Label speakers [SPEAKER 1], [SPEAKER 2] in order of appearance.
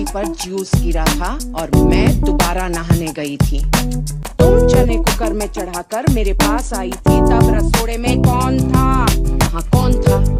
[SPEAKER 1] Body पर juice गिरा था और मैं दोबारा नहाने गई थी। तुम चने कुकर में चढ़ाकर मेरे पास आई थी, तब रसोड़े में कौन था? वहाँ कौन था?